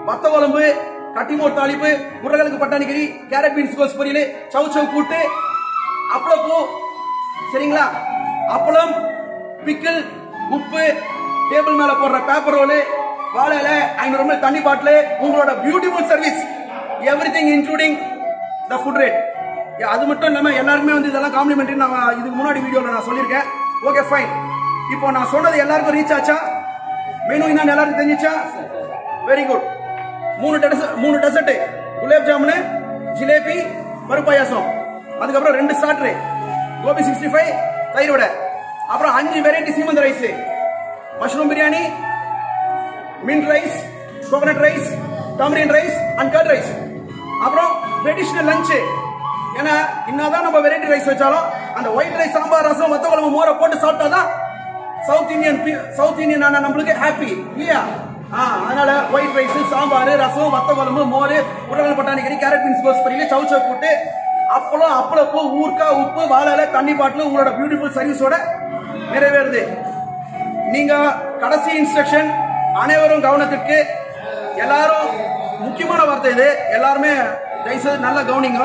வத்த குழம்பு, கட்டிமோர் தாளிப்பு, உருளைக்கிழங்கு பட்டாணிக்கறி, கேரட் பீன்ஸ் கோஸ் பொரியல், சவு சவு கூட்டு, அப்பளப்பூ, சரிங்களா? அப்பளம், பிக்கிள், உப்பு, டேபிள் மேல போடுற பேப்பர் ரோல், வாழை இலை, 500 ml தண்ணி பாட்டில், உங்களோட beautiful service, everything including the food rate. அது மட்டும் இல்லாம எல்லாருமே வந்து இதெல்லாம் காம்ப்ளிமெண்டரி நான் இதுக்கு முன்னாடி வீடியோல நான் சொல்லியிருக்கேன். Okay fine. இப்போ நான் சொன்னது எல்லாருக்கும் ரீச் ஆச்சா? மெனு என்ன எல்லாருக்கும் தெரிஞ்சிச்சா? Very good. 3 dessert, gulab jamun, jalebi, பருப்பு பாயாசம், அதுக்கப்புறம் 2 ஸ்டார்டர், கோபி 65, தயிர் வடை, அப்புறம் 5 வெரைட்டி சீமந்த் rice, mushroom biryani, mint rice, coconut rice, tamarind rice and curd rice, அப்புறம் ட்ரெடிஷனல் லஞ்ச். ஏன்னா என்னதான் நம்ம வெரைட்டி ரைஸ் வச்சாலும் அந்த ஒயிட் ரைஸ், சாம்பார், ரசம், வத்த குழம்பு, மோரை போட்டு சாப்பிட்டாதான் சவுத் இந்தியன் ஆன நம்மளுக்கு ஹாப்பி இல்லையா? அதனால ஒயிட் ரைஸ், சாம்பார், ரசம், வத்த குழம்பு, மோர், உருளைக்கிழங்கு பட்டாணிக்கறி, கேரட் பீன்ஸ் கோஸ் பொரியல், சவு சவு கூட்டு, அப்பளம், அப்பளப்பூ, ஊர்க்காய், உப்பு, வாழை இலை, தண்ணி பாட்டில் உங்களோட பியூட்டிஃபுல் சர்வீஸோட நிறைவேறுது. நீங்க கடைசி இன்ஸ்ட்ரக்ஷன் அனைவரும் கவனத்திற்கு. எல்லாரும் முக்கியமான வார்த்தை இது, எல்லாருமே தயவுசெய்து நல்லா கவனிங்க.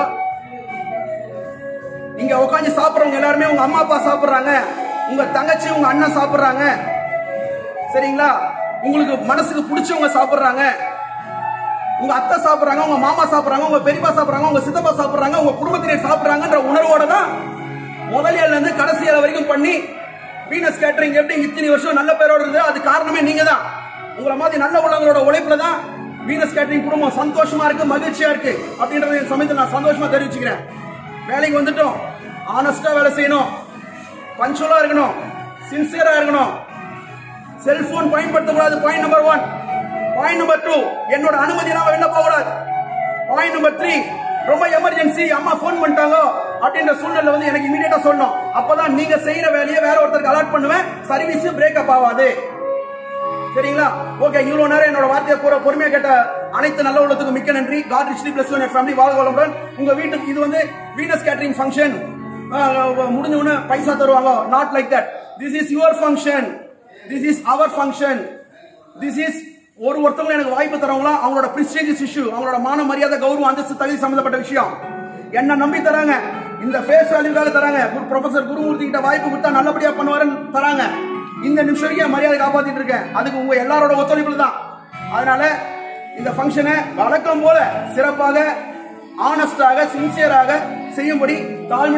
இங்க உட்காந்து சாப்பிடுறவங்க எல்லாருமே உங்க அம்மா அப்பா சாப்பிடுறாங்க, உங்க தங்கச்சி உங்க அண்ணன் சாப்பிடுறாங்க, சரிங்களா? உங்களுக்கு மனசுக்கு பிடிச்சவங்க சாப்பிடுறாங்க, உங்க அத்தை சாப்பிடுறாங்க, உங்க மாமா சாப்பிடுறாங்க, உங்க பெரியப்பா சாப்பிடுறாங்க, உங்க சித்தப்பா சாப்பிடுறாங்க, உங்க குடும்பத்தினர் சாப்பிடுறாங்கன்ற உணர்வோட தான் முதலியால இருந்து கடைசி வரைக்கும் பண்ணி வீனஸ் கேட்டரிங் எப்படி இத்தனை வருஷம் நல்ல பேரோட இருக்கு. அது காரணமே நீங்க தான். உங்களை மாதிரி நல்ல உள்ளவங்களோட உழைப்புல தான் வீனஸ் கேட்டரிங் குடும்பம் சந்தோஷமா இருக்கு, மகிழ்ச்சியா இருக்கு அப்படின்றத இந்த சமயத்தில் நான் சந்தோஷமா தெரிவிச்சுக்கிறேன். வேலைக்கு வந்துட்டோம், ஆனஸ்டா வேலை செய்யணும், பஞ்சுவலா இருக்கணும், சின்சியரா இருக்கணும், செல்போன் பயன்படுத்தக்கூடாது. Point number 1. பாயிண்ட் நம்பர் 2, என்னோட அனுமதி இல்லாம வெளில போக கூடாது. பாயிண்ட் நம்பர் 3, ரொம்ப எமர்ஜென்சி, அம்மா போன் பண்ணிட்டாங்க அப்படின்ற சூழ்நிலை வந்து எனக்கு இமீடியட்டா சொல்லணும். அப்பதான் நீங்க செய்யற வேலையை வேற ஒருத்தருக்கு அலாட் பண்ணுவேன், சர்வீஸ் பிரேக்கப் ஆகாது. சரிங்களா? ஓகே, இவ்வளவு நேரம் என்னோட வார்த்தையை பொறுமையா கேட்ட அனைத்து நல்ல உள்ளத்துக்கு மிக்க நன்றி. God richly bless you and your family. வாழ்க வளமுடன். உங்க வீட்டுக்கு இது வந்து வீனஸ் கேட்டரிங் ஃபங்க்ஷன், முடிஞ்ச உடனே பைசா தருவாங்க. Not like that. This is your function, this is our function. This is ஒருத்தவங்க எனக்கு வாய்ப்பு தரவங்களா அவங்களோட பிரஸ்டீஜியஸ் இஷ்யூ, அவங்களோட மான மரியாதை, கௌரவம், அந்தஸ்து, தகுதி சம்பந்தப்பட்ட விஷயம். என்ன நம்பி தராங்க, இந்த ஃபேஸ் வேல்யூக்காக தராங்க. ப்ரொஃபசர் குருமூர்த்தி கிட்ட வாய்ப்பு கொடுத்தா நல்லபடியா பண்ணுவாருன்னு தராங்க. இந்த நிமிஷம் வரைக்கும் மரியாதை காப்பாத்திட்டு இருக்கேன். அதுக்கு உங்க எல்லாரோட ஒத்துழைப்பு தான். அதனால இந்த ஃபங்க்ஷனை வழக்கம் போல சிறப்பாக, ஆனஸ்டாக, சின்சியராக செய்யும்படி தாழ்மை